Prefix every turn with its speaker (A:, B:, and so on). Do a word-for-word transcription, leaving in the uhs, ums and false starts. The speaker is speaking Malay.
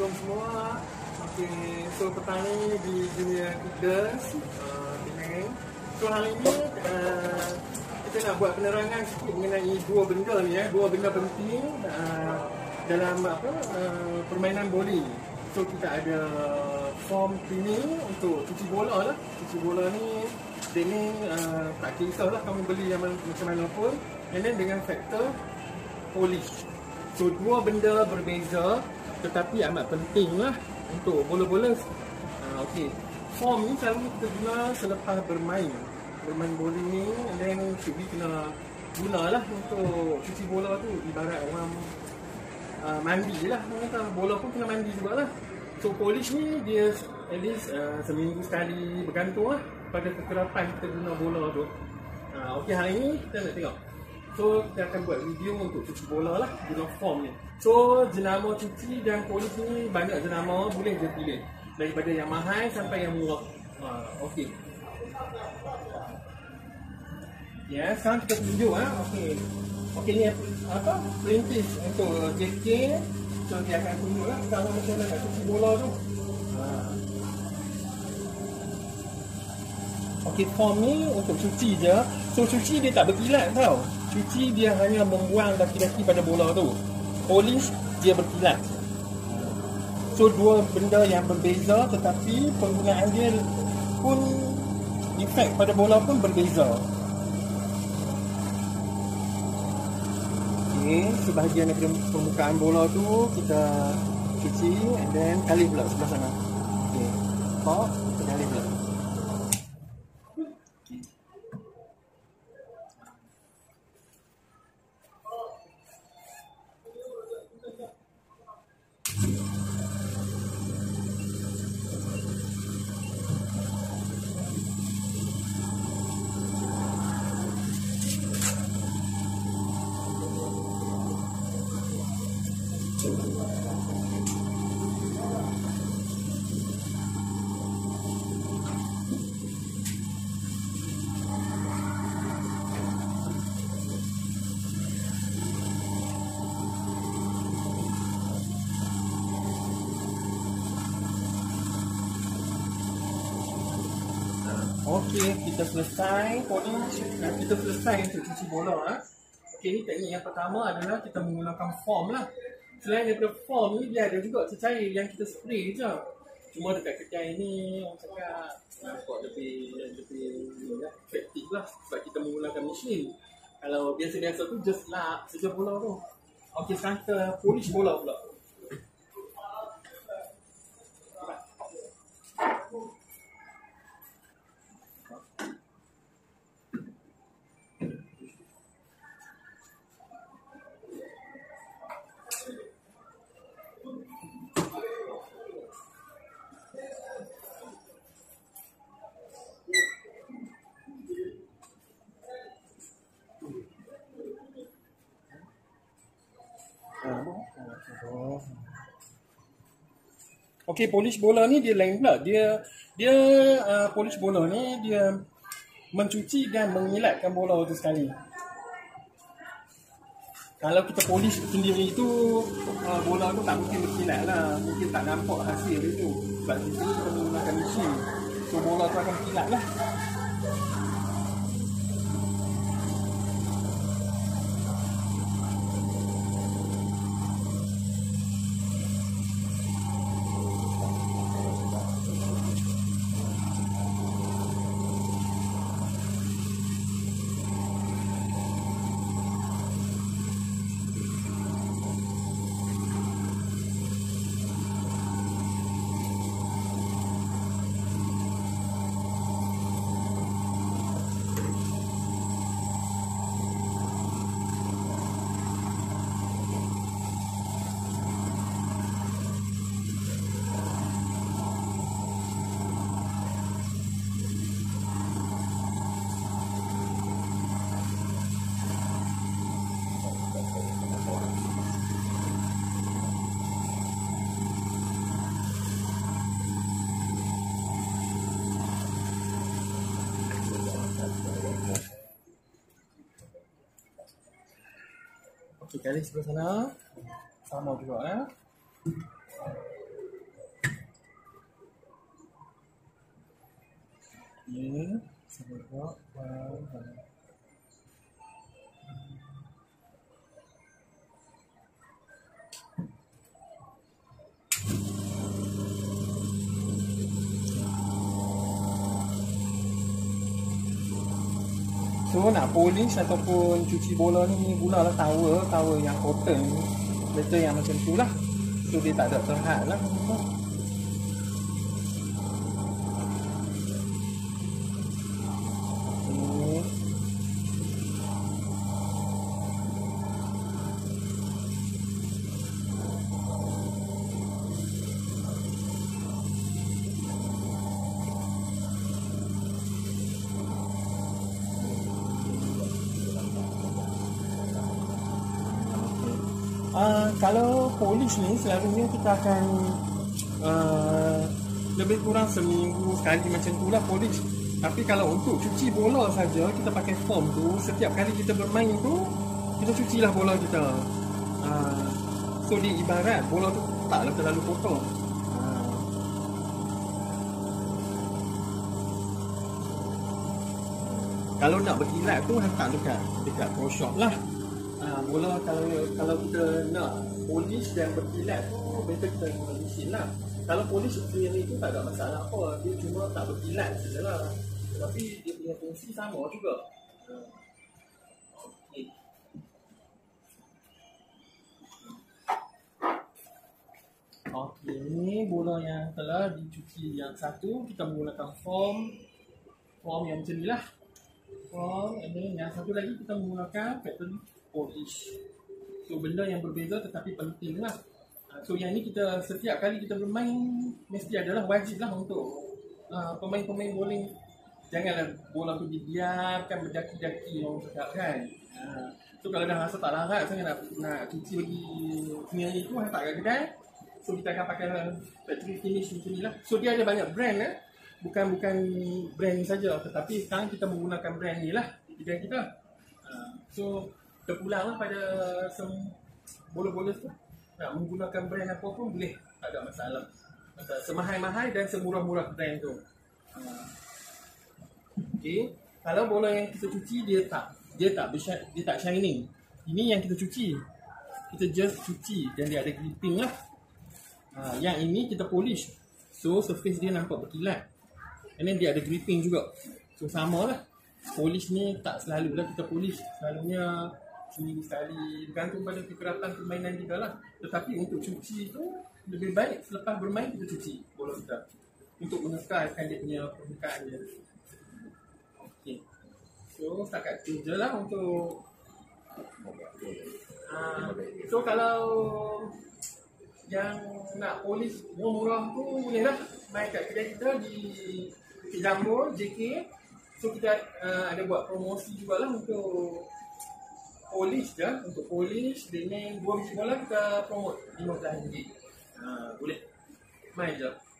A: Assalamualaikum semua. Okey, so petang ni di Junior Eagles uh, Penang. So hari ni uh, kita nak buat penerangan sikit mengenai dua benda ni ya, dua benda penting uh, dalam apa uh, permainan bowling. So kita ada form cleaning untuk cuci bola lah. Cuci bola ni dia ni uh, tak kisahlah kamu beli yang macam mana pun. And then dengan faktor polish. So dua benda berbeza tetapi amat penting lah untuk bola-bola. uh, Okey, form ni selalu kita guna selepas bermain Bermain bowling ni. And then should be kena gunalah untuk cuci bola tu. Ibarat orang uh, mandi lah, kata bola pun kena mandi jugalah. So polish ni dia at least uh, seminggu sekali, bergantung lah pada kekerapan kita guna bola tu. uh, Okey, hari ni kita nak tengok. So kita akan buat video untuk cuci bola lah guna form ni. So jenama cuci dan polish ni banyak jenama, boleh je pilih daripada yang mahal sampai yang murah. uh, Okey. Ya, sekarang kita tunjuk ah. Okey. Okey, ni apa? Perintis untuk J K. So dia akan tunjuk lah sekarang macam mana nak cuci bola tu. uh. Okey, form ni untuk cuci je. So cuci dia tak berkilat tau. Cuci dia hanya membuang daki-daki pada bola tu. Polish dia berkilat. So dua benda yang berbeza tetapi penggunaan dia pun, efek pada bola pun berbeza. Okey, sebahagian daripada permukaan bola tu kita cuci and then kali pula sebelah sana. Okey. Pop, kita kali pula. Okey, kita selesai polish. Nah, kita selesai untuk cuci bola. Ha? Okey, ni teknik yang pertama adalah kita menggunakan foam lah. Selain daripada foam ni, dia ada juga cecair yang kita spray je. Cuma dekat kedai ni, orang cakap nampak lebih lebih efektif lah sebab kita menggunakan mesin. Kalau biasa-biasa tu just lap saja bola tu. Okey, sekarang kita polish bola pula. Okey, polish bola ni dia lain pula. Dia dia uh, polish bola ni dia mencuci dan mengilatkan bola tu sekali. Kalau kita polish sendiri tu uh, bola tu tak mungkin berkilat lah. Mungkin tak nampak hasil dia tu. Sebab di sini kita menggunakan mesin. So bola tu akan berkilat lah. Okey, kali sebelah sana sama juga eh. Okey, saya buat wow. So nak polish ataupun cuci bola ni gunalah towel, towel yang cotton, betul yang macam tu lah. So dia tak ada terhad lah. Uh, kalau polish ni selalunya kita akan uh, lebih kurang seminggu sekali macam tu lah polish. Tapi kalau untuk cuci bola saja kita pakai foam tu, setiap kali kita bermain tu kita cucilah bola kita. uh, So dia ibarat bola tu taklah terlalu kotor. uh. Kalau nak berkilat tu hantar dekat dekat pro shop lah. Ha, bola kalau kalau kita nak polish dan berkilat tu better kita guna mesin lah. Kalau polish sendiri tu tak ada masalah apa, dia cuma tak berkilat sajalah. Tapi dia punya fungsi sama juga. Okey. Okey, ni bola yang telah dicuci yang satu, kita menggunakan foam. Foam yang macam ni lah. Foam, and yang satu lagi kita menggunakan pattern polish. So benda yang berbeza tetapi penting lah. So yang ni kita setiap kali kita bermain mesti adalah wajib lah untuk uh, pemain-pemain bowling. Janganlah bola tu dibiarkan berdaki-daki orang cakap kan. uh, So kalau dah rasa tak larat saya nak, nak cuci bagi sendiri tu hantar kat kedai. So kita akan pakai factory finish macam ni lah. So dia ada banyak brand eh. Bukan bukan brand ni saja, tetapi sekarang kita menggunakan brand ni lah di kedai kita. uh, So terpulanglah pada bola-bola tu nak menggunakan brand apa pun boleh, tak ada masalah. Semahal-mahal dan semurah-murah brand tu. uh. Okey, kalau bola yang kita cuci dia tak dia tak bersyat, dia tak shining. Ini yang kita cuci, kita just cuci dan dia ada gripping lah. uh, Yang ini kita polish, so surface dia nampak berkilat, and then dia ada gripping juga. So sama lah. Polish ni tak selalu lah kita polish, selalunya seminggu sekali, bergantung pada kekeratan permainan kita lah. Tetapi untuk cuci tu lebih baik selepas bermain kita cuci bola kita untuk menekalkan dia punya permukaan dia. Okey, so setakat tu je lah untuk uh, so kalau yang nak polish murah-murah tu boleh lah main kat kedai kita di Bukit Jambul, J K. So kita uh, ada buat promosi jugalah untuk polish je. Untuk polish dengan dua biji bola kita promote lima belas ringgit. Ha, boleh main je.